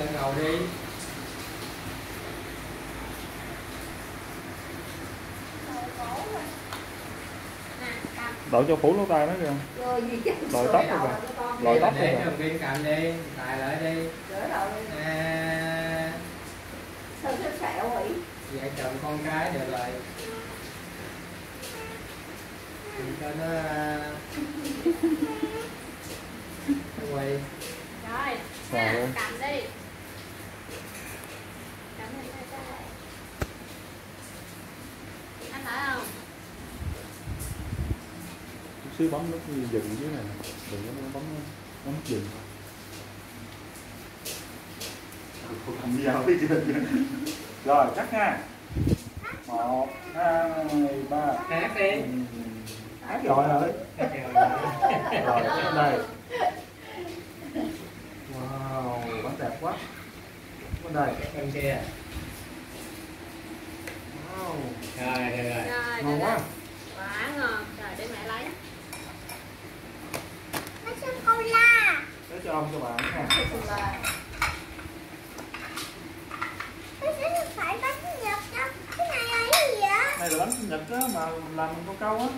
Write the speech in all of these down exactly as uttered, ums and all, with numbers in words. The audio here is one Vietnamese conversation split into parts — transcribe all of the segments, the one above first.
lại ngồi đi. Đội cho phủ lỗ tai nó kìa. Đội tóc rồi kìa. Đội tóc rồi để kìa. cho Viên cầm đi, tài lại đi. Đỡ đầu đi. À, sao thích sẹo vậy? vợ chồng con cái đều lại cho nó nó quay. Rồi, Rồi. ha, cầm đi. Cầm đi đây đây. Anh thấy không? Chút xíu bấm nút dừng dưới này, đừng có bấm bấm nút dừng. Không làm gì đâu biết chưa. Rồi cắt nha. Một, hai, ba. Hát đi. Hát rồi rồi. Rồi đến đây. Wow, bánh đẹp quá. Bên đây. Bên kia. Wow. Rồi, được rồi. Rồi, Ngon quá. quá ngon. Rồi để mẹ lấy. Bánh sô cô la. Để cho ông cho bạn nha. Bánh sô không phải bánh sinh nhật đâu. Cái này là cái gì vậy? Đây là bánh sinh nhật á mà làm con câu á.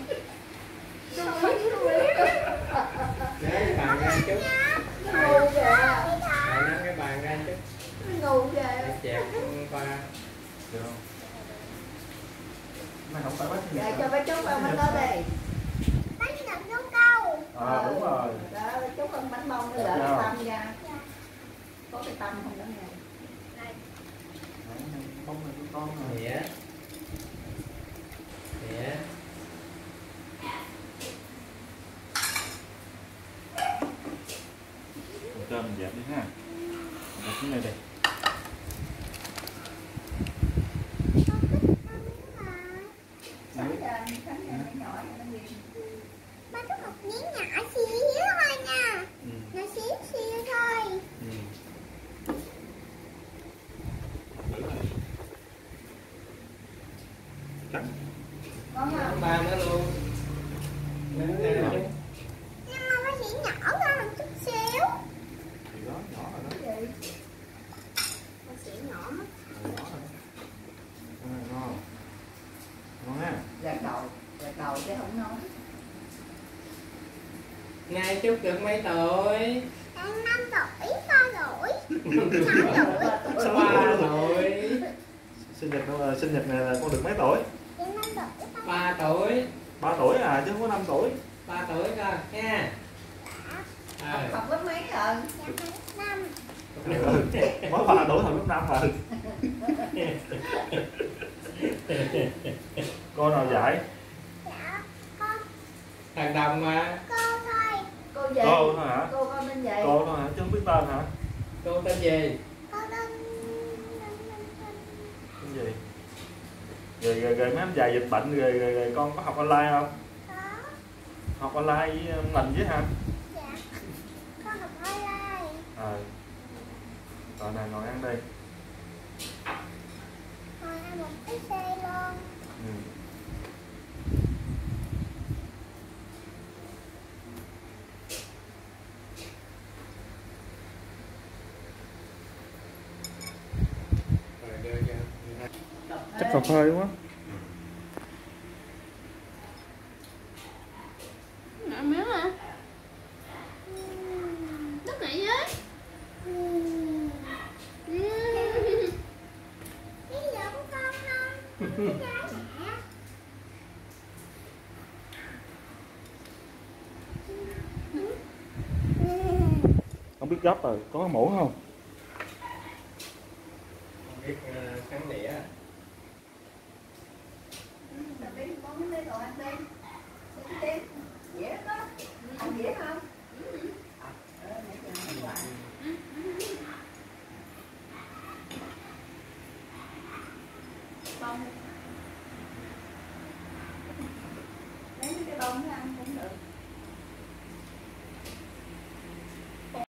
Để cái bàn ra chút. Ngu kìa. Để nắm cái bàn ra chút. Ngu kìa. Chẹp qua. Được không? Này không phải bánh sinh Dạ nhật. cho bé Trúc ăn bánh đó đi. Bánh sinh nhật con câu. À đúng rồi. Đó, bé Trúc ăn bánh bông nó đỡ cái tâm ra. Có cái tâm không đó nè. Không này của con rồi. Đĩa. Đĩa. Cho mình dẹp đi ha. Đặt cái này đây. Sáng ra, sáng ra nó nhỏ nó nghiêng. Bánh có một miếng nhỏ xíu thôi nha. Ừ. Nó xíu xíu thôi. Ừ. Cắt. Ngon không? Ba nó luôn. Nếm ra chút. Nhưng mà bánh chỉ nhỏ ra một chút xíu. Thì đó, nhỏ rồi đó. Cái gì? Con xỉu nhỏ mất. Rồi, nhỏ rồi. À, ngon. Ngon ha. Gạt đầu, gạt đầu chứ không nói. Nay Trúc được mấy tuổi? Đang năm tuổi, ba tuổi. sáu tuổi. Ba tuổi. Sinh nhật uh, sinh nhật này là con được mấy tuổi? Đang năm tuổi, ba Ba tuổi. ba tuổi à chứ không có năm tuổi. Ba tuổi cơ nha. Học, Ờ. học lớp mấy rồi? dạ năm. Ừ. Mới ba tuổi thôi lúc năm rồi. Cô nào dạy? Dạ, con, Thằng Đồng mà. cô thôi. Cô gì? Cô thôi hả? Cô con tên gì? Cô thôi hả chứ không biết tên hả? Cô tên gì? Cô tên... Cái gì? Rồi, rồi, rồi mấy anh già dịch bệnh rồi, rồi, rồi con có học online không? Có. Học online với mình với hả? Dạ, con học online. Ờ. Rồi nè ngồi ăn đi. Ngồi ăn một cái xe luôn. Ừ. Rồi đưa cho. Chắc cà phê quá. Ngã miếng hả? Đất này với. Uhm. Cái gì của con không? Cái gái mẹ. Không biết gấp rồi, có muỗng không? Không biết uh, kháng đĩa. Tập đi, con muốn lấy đồ ăn đi. Đi đi. Dễ đó. Ăn dễ không? Ờ, nãy giờ nói hoài. Con